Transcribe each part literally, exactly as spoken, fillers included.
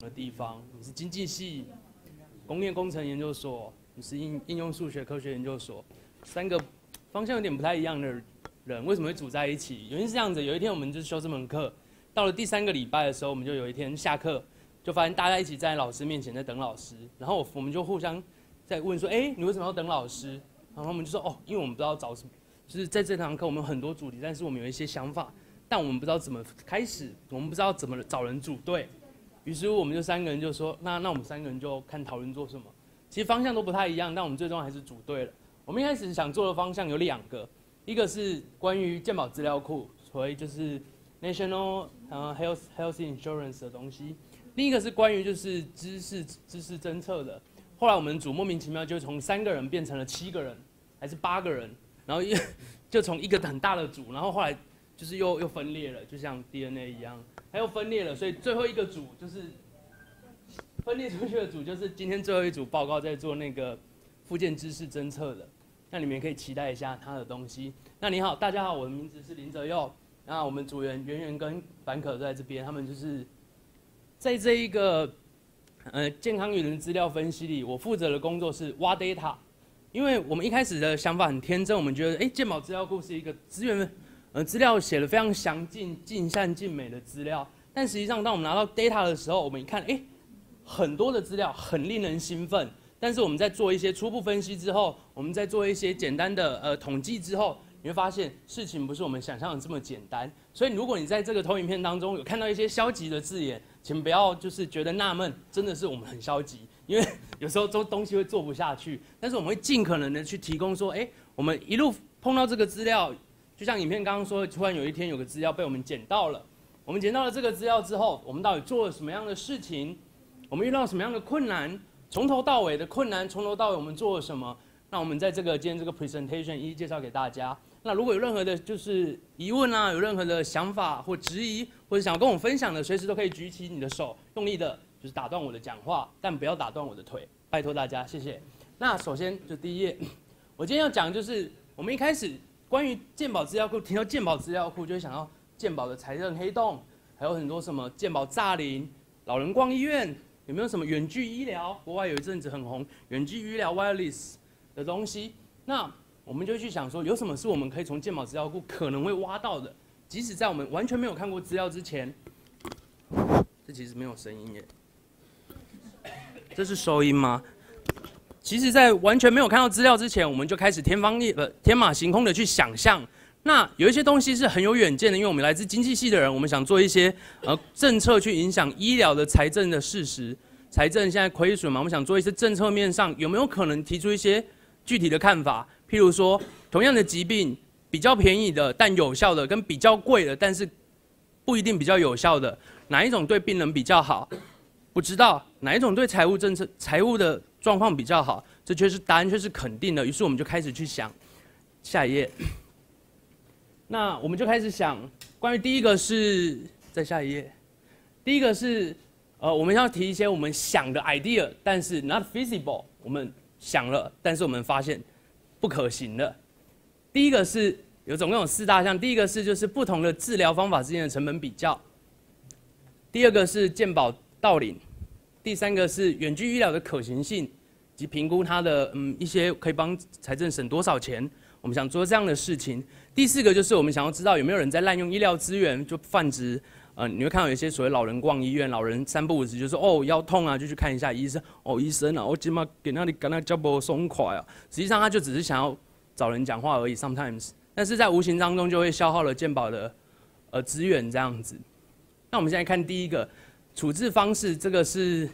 的地方，你是经济系、工业工程研究所，你是应应用数学科学研究所，三个方向有点不太一样的人，为什么会组在一起？原因是这样子，有一天我们就是修这门课，到了第三个礼拜的时候，我们就有一天下课，就发现大家一起站在老师面前在等老师，然后我们就互相在问说，哎、欸，你为什么要等老师？然后我们就说，哦，因为我们不知道找什么，就是在这堂课我们有很多主题，但是我们有一些想法，但我们不知道怎么开始，我们不知道怎么找人组队。于是我们就三个人就说，那那我们三个人就看讨论做什么。其实方向都不太一样，但我们最终还是组队了。我们一开始想做的方向有两个，一个是关于健保资料库，所谓就是 National 呃 Health Health Insurance 的东西；另一个是关于就是知识知识侦测的。后来我们组莫名其妙就从三个人变成了七个人，还是八个人，然后就从一个很大的组，然后后来就是又又分裂了，就像 D N A 一样。还有分裂了，所以最后一个组就是分裂出去的组，就是今天最后一组报告在做那个复健知识侦测的，那你们也可以期待一下他的东西。那你好，大家好，我的名字是林哲佑，那我们组员圆圆跟凡可都在这边，他们就是在这一个呃健康与人资料分析里，我负责的工作是挖 data， 因为我们一开始的想法很天真，我们觉得哎健保资料库是一个资源。呃，资料写的非常详尽、尽善尽美的资料，但实际上，当我们拿到 data 的时候，我们一看，哎，很多的资料很令人兴奋。但是我们在做一些初步分析之后，我们在做一些简单的呃统计之后，你会发现事情不是我们想象的这么简单。所以，如果你在这个投影片当中有看到一些消极的字眼，请不要就是觉得纳闷，真的是我们很消极，因为有时候做东西会做不下去。但是我们会尽可能的去提供说，哎，我们一路碰到这个资料。就像影片刚刚说，突然有一天有个资料被我们捡到了，我们捡到了这个资料之后，我们到底做了什么样的事情？我们遇到什么样的困难？从头到尾的困难，从头到尾我们做了什么？那我们在这个今天这个 presentation 一一介绍给大家。那如果有任何的就是疑问啊，有任何的想法或质疑，或者想要跟我分享的，随时都可以举起你的手，用力的就是打断我的讲话，但不要打断我的腿，拜托大家，谢谢。那首先就第一页，我今天要讲就是我们一开始。关于健保资料库，提到健保资料库，就会想到健保的财政黑洞，还有很多什么健保诈领、老人逛医院，有没有什么远距医疗？国外有一阵子很红，远距医疗 wireless 的东西。那我们就去想说，有什么是我们可以从健保资料库可能会挖到的？即使在我们完全没有看过资料之前，这其实没有声音耶，这是收音吗？其实，在完全没有看到资料之前，我们就开始天方夜呃天马行空的去想象。那有一些东西是很有远见的，因为我们来自经济系的人，我们想做一些呃政策去影响医疗的财政的事实。财政现在亏损嘛，我们想做一些政策面上有没有可能提出一些具体的看法？譬如说，同样的疾病，比较便宜的但有效的，跟比较贵的但是不一定比较有效的，哪一种对病人比较好？不知道哪一种对财务政策、财务的状况比较好，这却是答案却是肯定的。于是我们就开始去想，下一页。那我们就开始想，关于第一个是在下一页，第一个是呃我们要提一些我们想的 idea， 但是 not feasible， 我们想了，但是我们发现不可行的。第一个是有总共有四大项，第一个是就是不同的治疗方法之间的成本比较，第二个是健保盗领。第三个是远距医疗的可行性及评估它的嗯一些可以帮财政省多少钱，我们想做这样的事情。第四个就是我们想要知道有没有人在滥用医疗资源，就泛指呃你会看到有一些所谓老人逛医院，老人三不五时就说哦腰痛啊就去看一下医生，哦医生啊我今嘛给那里跟他脚不松快啊，实际上他就只是想要找人讲话而已 sometimes， 但是在无形当中就会消耗了健保的呃资源这样子。那我们现在看第一个。处置方式，这个是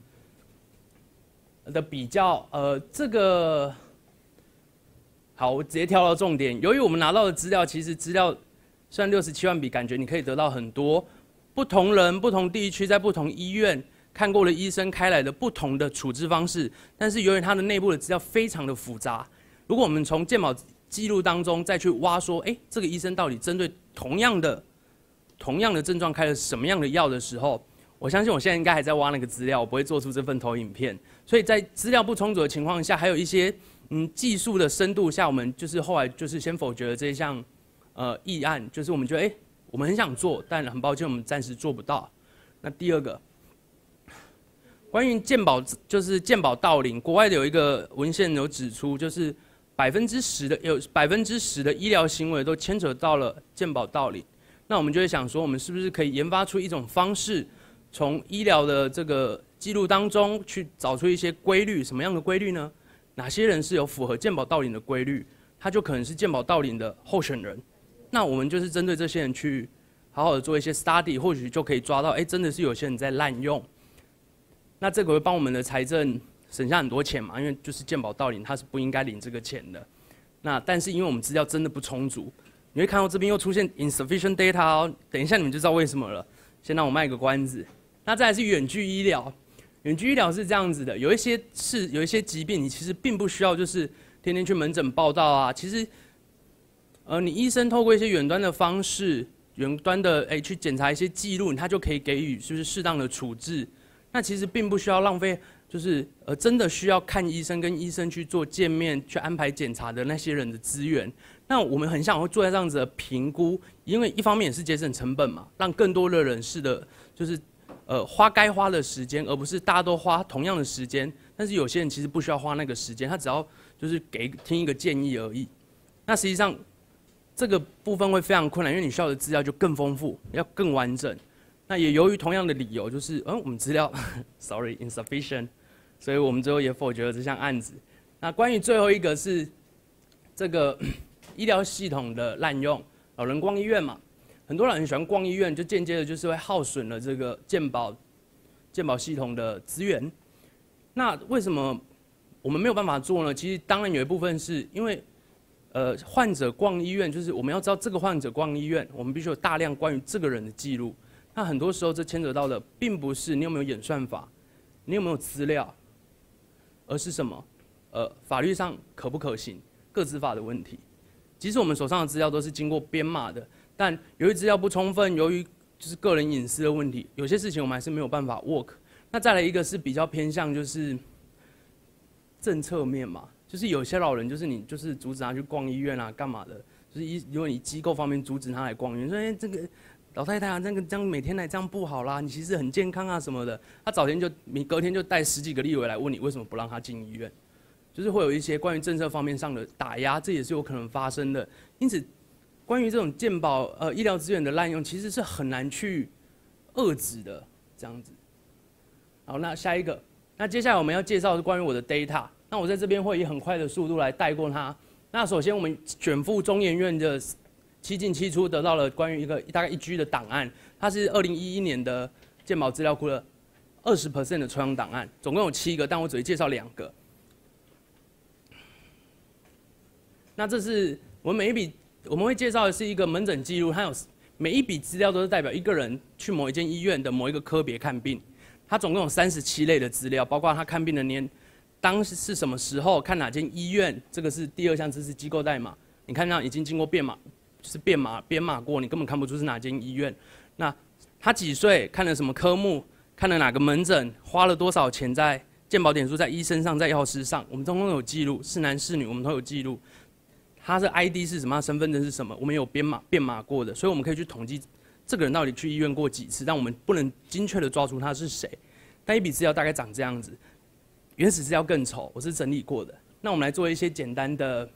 的比较，呃，这个好，我直接跳到重点。由于我们拿到的资料，其实资料虽然六十七万笔，感觉你可以得到很多不同人、不同地区，在不同医院看过的医生开来的不同的处置方式，但是由于它的内部的资料非常的复杂，如果我们从健保记录当中再去挖说，哎，这个医生到底针对同样的同样的症状开了什么样的药的时候，我相信我现在应该还在挖那个资料，我不会做出这份投影片。所以在资料不充足的情况下，还有一些嗯技术的深度下，我们就是后来就是先否决了这一项呃议案，就是我们觉得哎，我们很想做，但很抱歉我们暂时做不到。那第二个， 关于健保，就是健保盗领，国外的有一个文献有指出，就是百分之十的有百分之十的医疗行为都牵扯到了健保盗领。那我们就会想说，我们是不是可以研发出一种方式，从医疗的这个记录当中去找出一些规律？什么样的规律呢？哪些人是有符合健保盗领的规律，他就可能是健保盗领的候选人。那我们就是针对这些人去好好的做一些 study， 或许就可以抓到，哎，真的是有些人在滥用。那这个会帮我们的财政省下很多钱嘛？因为就是健保盗领，他是不应该领这个钱的。那但是因为我们资料真的不充足，你会看到这边又出现 insufficient data 哦。等一下你们就知道为什么了。先让我卖个关子。那再来是远距医疗，远距医疗是这样子的，有一些是有一些疾病，你其实并不需要就是天天去门诊报到啊。其实，呃，你医生透过一些远端的方式，远端的哎去检查一些记录，他就可以给予是不是适当的处置。那其实并不需要浪费，就是呃真的需要看医生跟医生去做见面、去安排检查的那些人的资源。那我们很想会做这样子的评估，因为一方面也是节省成本嘛，让更多的人士的，就是呃花该花的时间，而不是大家都花同样的时间。但是有些人其实不需要花那个时间，他只要就是给听一个建议而已。那实际上这个部分会非常困难，因为你需要的资料就更丰富，要更完整。那也由于同样的理由，就是嗯，我们资料 ，sorry insufficient， 所以我们最后也否决了这项案子。那关于最后一个是这个医疗系统的滥用，老人逛医院嘛，很多人很喜欢逛医院，就间接的就是会耗损了这个健保健保系统的资源。那为什么我们没有办法做呢？其实当然有一部分是因为呃患者逛医院，就是我们要知道这个患者逛医院，我们必须有大量关于这个人的记录。那很多时候，这牵扯到的并不是你有没有演算法，你有没有资料，而是什么？呃，法律上可不可行、个资法的问题。即使我们手上的资料都是经过编码的，但由于资料不充分，由于就是个人隐私的问题，有些事情我们还是没有办法 work。那再来一个是比较偏向就是政策面嘛，就是有些老人就是你就是阻止他去逛医院啊，干嘛的？就是医如果你机构方面阻止他来逛医院，说哎这个。老太太啊，那个这样每天来这样不好啦，你其实很健康啊什么的。他早天就你隔天就带十几个立委来问你为什么不让他进医院，就是会有一些关于政策方面上的打压，这也是有可能发生的。因此，关于这种健保呃医疗资源的滥用，其实是很难去遏制的这样子。好，那下一个，那接下来我们要介绍的是关于我的 data。那我在这边会以很快的速度来带过它。那首先我们卷附中研院的。七进七出得到了关于一个大概一 G 的档案，它是二零一一年的健保资料库的二十 percent 的抽样档案，总共有七个，但我只会介绍两个。那这是我们每一笔我们会介绍的是一个门诊记录，它有每一笔资料都是代表一个人去某一间医院的某一个科别看病，它总共有三十七类的资料，包括他看病的年当时是什么时候，看哪间医院，这个是第二项，这是机构代码，你看到已经经过编码。就是编码编码过，你根本看不出是哪间医院。那他几岁，看了什么科目，看了哪个门诊，花了多少钱在健保点数，在医生上，在药师上，我们通通有记录，是男是女，我们都有记录。他的 I D 是什么，身份证是什么，我们有编码编码过的，所以我们可以去统计这个人到底去医院过几次，但我们不能精确的抓出他是谁。但一笔资料大概长这样子，原始资料更丑，我是整理过的。那我们来做一些简单的。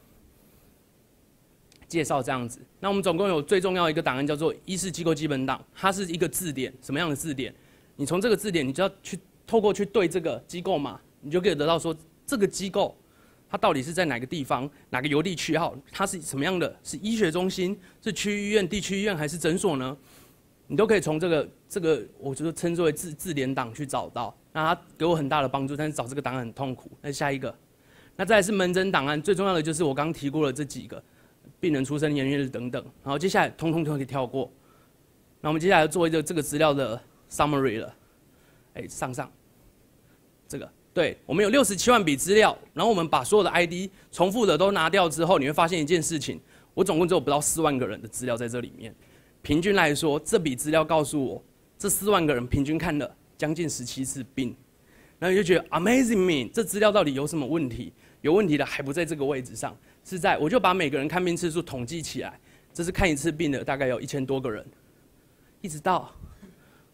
介绍这样子，那我们总共有最重要的一个档案叫做医事机构基本档，它是一个字典，什么样的字典？你从这个字典，你就要去透过去对这个机构嘛，你就可以得到说这个机构它到底是在哪个地方，哪个邮递区号，它是什么样的？是医学中心，是区医院、地区医院还是诊所呢？你都可以从这个这个，我觉得称之为字字典档去找到。那它给我很大的帮助，但是找这个档案很痛苦。那下一个，那再来是门诊档案，最重要的就是我刚刚提过的这几个。病人出生年月日等等，然后接下来通通都可以跳过。那我们接下来做一个这个资料的 summary 了，哎，上上，这个对我们有六十七万笔资料，然后我们把所有的 I D 重复的都拿掉之后，你会发现一件事情，我总共只有不到四万个人的资料在这里面。平均来说，这笔资料告诉我，这四万个人平均看了将近十七次病，然后你就觉得 amazing me， 这资料到底有什么问题？有问题的还不在这个位置上。是在，我就把每个人看病次数统计起来，这是看一次病的，大概有一千多个人，一直到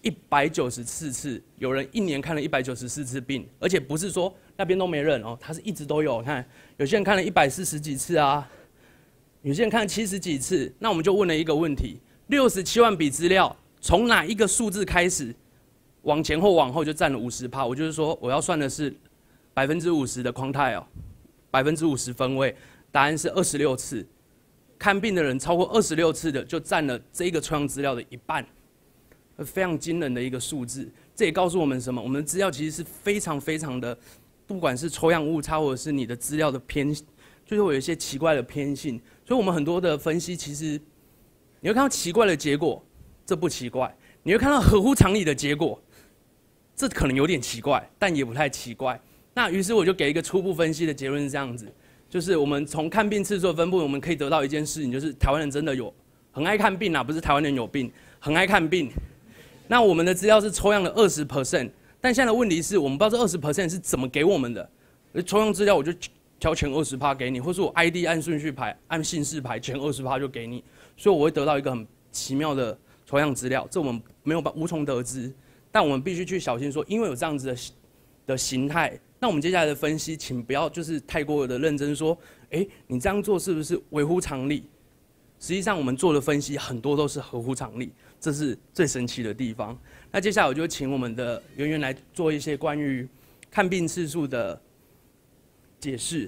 一百九十四次，有人一年看了一百九十四次病，而且不是说那边都没人哦，他是一直都有。看有些人看了一百四十几次啊，有些人看了七十几次。那我们就问了一个问题：六十七万笔资料，从哪一个数字开始，往前或往后就占了五十趴？我就是说，我要算的是百分之五十的 quantile， 百分之五十分位。答案是二十六次。看病的人超过二十六次的，就占了这个抽样资料的一半。非常惊人的一个数字，这也告诉我们什么？我们的资料其实是非常非常的，不管是抽样误差，或者是你的资料的偏，就是会有一些奇怪的偏性。所以我们很多的分析，其实你会看到奇怪的结果，这不奇怪；你会看到合乎常理的结果，这可能有点奇怪，但也不太奇怪。那于是我就给一个初步分析的结论是这样子，就是我们从看病次数的分布，我们可以得到一件事情，就是台湾人真的有很爱看病啊，不是台湾人有病，很爱看病。那我们的资料是抽样的二十 percent， 但现在的问题是我们不知道这二十 percent 是怎么给我们的。抽样资料我就挑前二十趴给你，或是我 I D 按顺序排、按姓氏排，前二十趴就给你，所以我会得到一个很奇妙的抽样资料，这我们没有办无从得知。但我们必须去小心说，因为有这样子的的形态，那我们接下来的分析，请不要就是太过的认真说，哎，你这样做是不是违乎常理？实际上我们做的分析很多都是合乎常理。这是最神奇的地方。那接下来我就请我们的圆圆来做一些关于看病次数的解释。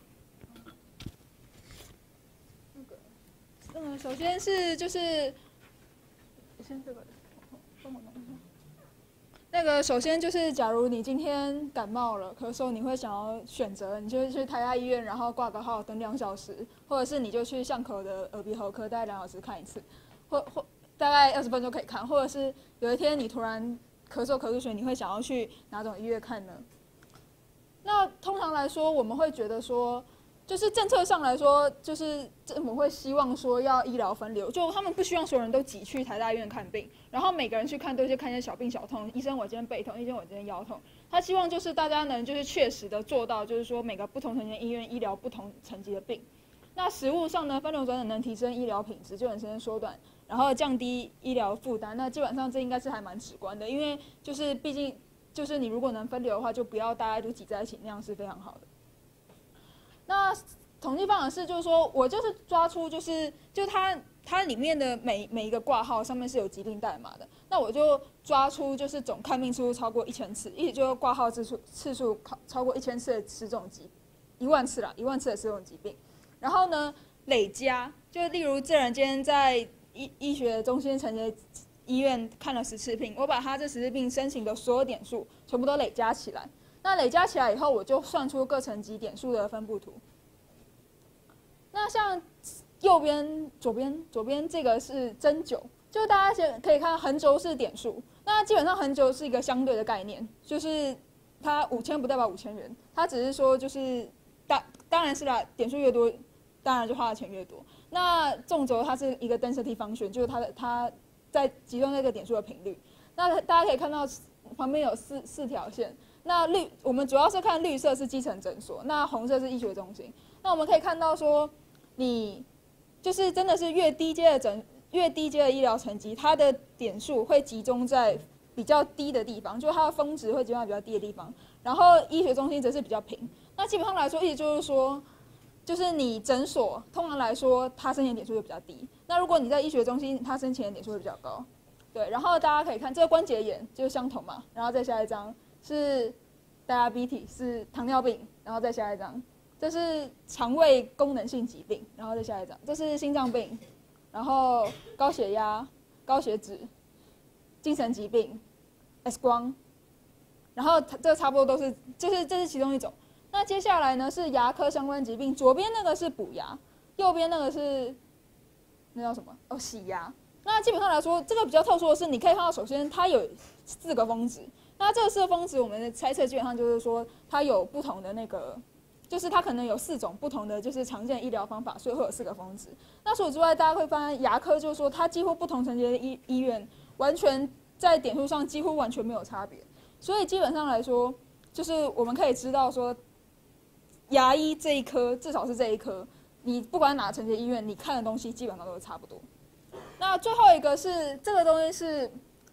嗯，首先是就是先这个，帮我弄一下。那个首先就是，假如你今天感冒了、咳嗽，你会想要选择，你就去台大医院，然后挂个号等两小时，或者是你就去巷口的耳鼻喉科，大概两小时看一次，或或。大概二十分钟可以看，或者是有一天你突然咳嗽咳出血，你会想要去哪种医院看呢？那通常来说，我们会觉得说，就是政策上来说，就是政府会希望说要医疗分流，就他们不希望所有人都挤去台大医院看病，然后每个人去看都是看一些小病小痛，医生我今天背痛，医生我今天腰痛。他希望就是大家能就是确实的做到，就是说每个不同层级医院医疗不同层级的病。那实务上呢，分流转诊能提升医疗品质，就能时间缩短。然后降低医疗负担，那基本上这应该是还蛮直观的，因为就是毕竟就是你如果能分流的话，就不要大家都挤在一起，那样是非常好的。那统计方法是就是说我就是抓出就是就它它里面的每每一个挂号上面是有疾病代码的，那我就抓出就是总看病次数超过一千次，意思就是挂号次数次数超过一千次的十种疾一万次啦，一万次的十种疾病，然后呢累加，就例如这人今天在医医学中心承接医院看了十次病，我把他这十次病申请的所有点数全部都累加起来。那累加起来以后，我就算出各层级点数的分布图。那像右边、左边、左边这个是针灸，就大家先可以看横轴是点数。那基本上横轴是一个相对的概念，就是它五千不代表五千元，它只是说就是当当然是啦，点数越多，当然就花的钱越多。那纵轴它是一个 density function， 就是它的它在集中那个点数的频率。那大家可以看到旁边有四四条线。那绿我们主要是看绿色是基层诊所，那红色是医学中心。那我们可以看到说，你就是真的是越低阶的诊越低阶的医疗层级，它的点数会集中在比较低的地方，就是它的峰值会集中在比较低的地方。然后医学中心则是比较平。那基本上来说，意思就是说。就是你诊所通常来说，它申请点数会比较低。那如果你在医学中心，它申请的点数会比较高。对，然后大家可以看这个关节炎就是相同嘛，然后再下一张是 diabetes 是糖尿病，然后再下一张这是肠胃功能性疾病，然后再下一张这是心脏病，然后高血压、高血脂、精神疾病、X 光，然后这差不多都是，就是这是其中一种。那接下来呢是牙科相关疾病，左边那个是补牙，右边那个是那叫什么？哦，洗牙。那基本上来说，这个比较特殊的是，你可以看到，首先它有四个峰值。那这个四个峰值，我们的猜测基本上就是说，它有不同的那个，就是它可能有四种不同的就是常见医疗方法，所以会有四个峰值。那除此之外，大家会发现牙科就是说，它几乎不同层级的医医院，完全在点数上几乎完全没有差别。所以基本上来说，就是我们可以知道说。牙医这一科，至少是这一科，你不管哪个层级医院，你看的东西基本上都是差不多。那最后一个是这个东西是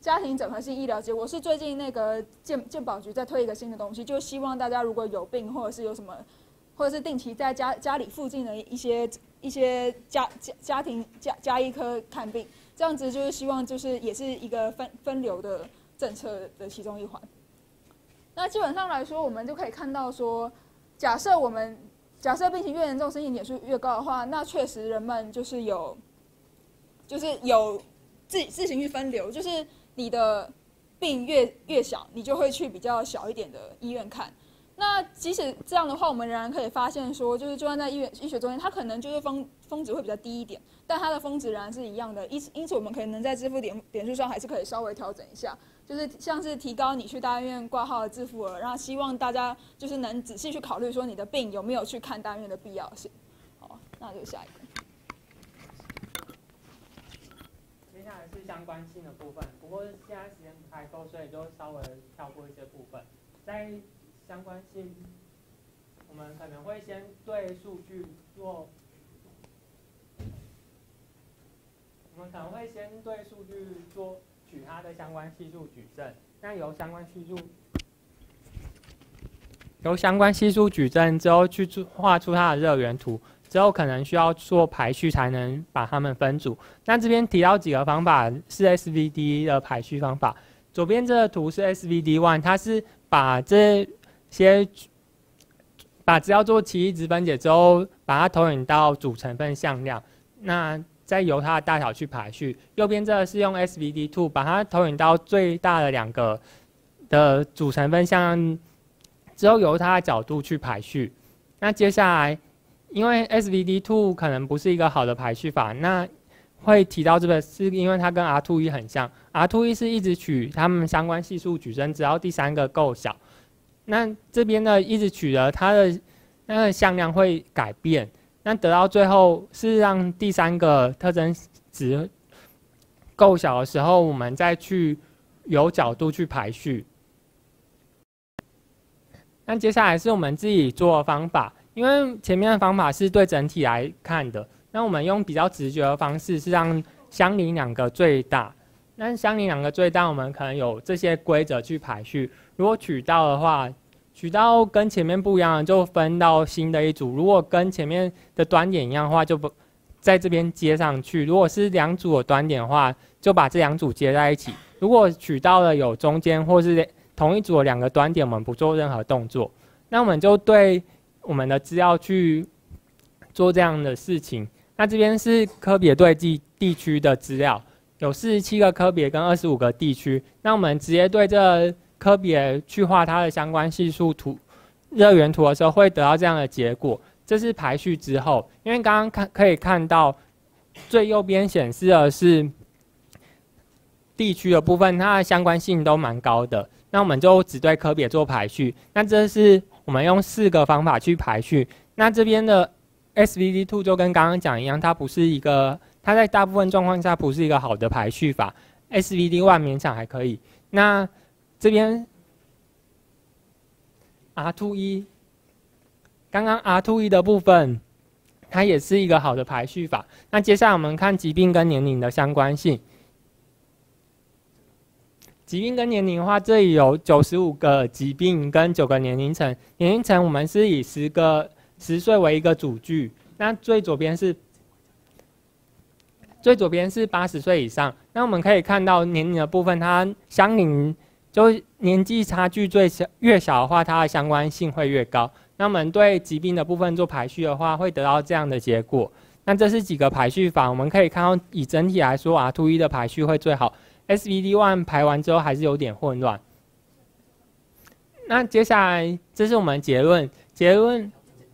家庭整合性医疗结果是最近那个健健保局在推一个新的东西，就希望大家如果有病或者是有什么，或者是定期在家家里附近的一些一些家家家庭家家医科看病，这样子就是希望就是也是一个分分流的政策的其中一环。那基本上来说，我们就可以看到说，假设我们假设病情越严重，申请点数越高的话，那确实人们就是有就是有自自行去分流，就是你的病越越小，你就会去比较小一点的医院看。那即使这样的话，我们仍然可以发现说，就是就算在医院医学中心，它可能就是峰峰值会比较低一点，但它的峰值仍然是一样的。因此，因此我们可能在支付点点数上还是可以稍微调整一下，就是像是提高你去大医院挂号的自付额，然后希望大家就是能仔细去考虑说你的病有没有去看大医院的必要性。好，那就下一个。 接下来是相关性的部分，不过现在时间不太够，所以就稍微跳过一些部分。在相关性，我们可能会先对数据做，我们可能会先对数据做取它的相关系数矩阵，那由相关系数由相关系数矩阵之后去画出它的热源图。之后可能需要做排序才能把它们分组。那这边提到几个方法是 S V D 的排序方法。左边这个图是 S V D 一， 它是把这些把资料做奇异值分解之后，把它投影到主成分向量，那再由它的大小去排序。右边这个是用 S V D 二， 把它投影到最大的两个的主成分向量之后，由它的角度去排序。那接下来，因为 S V D 二 可能不是一个好的排序法，那会提到这个是因为它跟 R 二 一 很像 ，R 二 一 是一直取它们相关系数矩阵，只要第三个够小。那这边呢，一直取了它的那个向量会改变，那得到最后是让第三个特征值够小的时候，我们再去有角度去排序。那接下来是我们自己做的方法。因为前面的方法是对整体来看的，那我们用比较直觉的方式是让相邻两个最大。那相邻两个最大，我们可能有这些规则去排序。如果取到的话，取到跟前面不一样的就分到新的一组；如果跟前面的端点一样的话，就不在这边接上去。如果是两组的端点的话，就把这两组接在一起。如果取到了有中间或是同一组的两个端点，我们不做任何动作，那我们就对我们的资料去做这样的事情。那这边是科别对地地区的资料，有四十七个科别跟二十五个地区。那我们直接对这科别去画它的相关系数图、热源图的时候，会得到这样的结果。这是排序之后，因为刚刚看可以看到最右边显示的是地区的部分，它的相关性都蛮高的。那我们就只对科别做排序。那这是我们用四个方法去排序。那这边的 S V D 二 就跟刚刚讲一样，它不是一个，它在大部分状况下不是一个好的排序法。S V D 一 勉强还可以。那这边 R 二 一， 刚刚 R 二 一 的部分，它也是一个好的排序法。那接下来我们看疾病跟年龄的相关性。疾病跟年龄的话，这里有九十五个疾病跟九个年龄层。年龄层我们是以十个十岁为一个主句，那最左边是最左边是八十岁以上。那我们可以看到年龄的部分，它相邻，就年纪差距最小越小的话，它的相关性会越高。那我们对疾病的部分做排序的话，会得到这样的结果。那这是几个排序法，我们可以看到以整体来说 ，R 二 一 的排序会最好。S V D 一 排完之后还是有点混乱。那接下来这是我们结论，结论。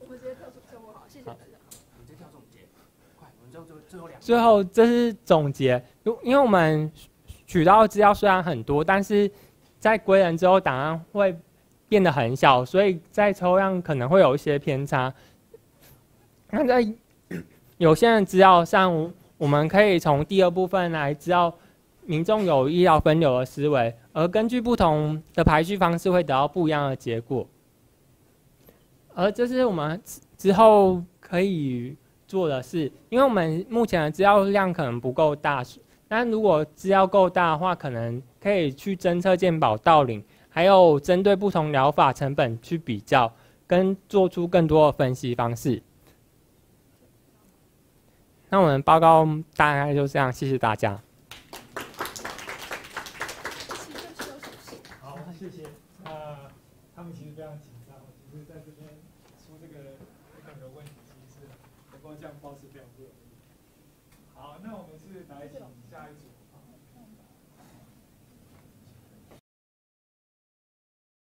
最后这是总结，因为我们取到的资料虽然很多，但是在归人之后档案会变得很小，所以在抽样可能会有一些偏差。那在有限的资料上，我们可以从第二部分来知道民众有医疗分流的思维，而根据不同的排序方式会得到不一样的结果。而这是我们之后可以做的事，因为我们目前的资料量可能不够大，但如果资料够大的话，可能可以可以去侦测健保到领，还有针对不同疗法成本去比较，跟做出更多的分析方式。那我们报告大概就这样，谢谢大家。 好，谢谢。那他们其实非常紧张，其实在这边出这个这个问题，其实能够这样保持非常不容易。好，那我们是来请下一组。